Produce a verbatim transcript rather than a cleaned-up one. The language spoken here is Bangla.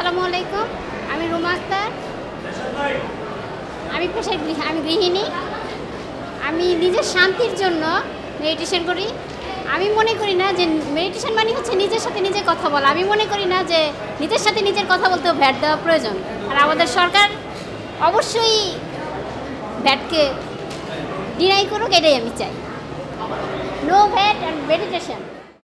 আসসালামু আলাইকুম। আমি রুমা আক্তার। আমি পেশায় আমি গৃহিণী। আমি নিজের শান্তির জন্য মেডিটেশন করি। আমি মনে করি না যে মেডিটেশন মানে হচ্ছে নিজের সাথে নিজে কথা বলা। আমি মনে করি না যে নিজের সাথে নিজের কথা বলতেও ভ্যাট দেওয়া প্রয়োজন। আর আমাদের সরকার অবশ্যই ভ্যাটকে ডিনাই করুক, এটাই আমি চাই। No vat and meditation.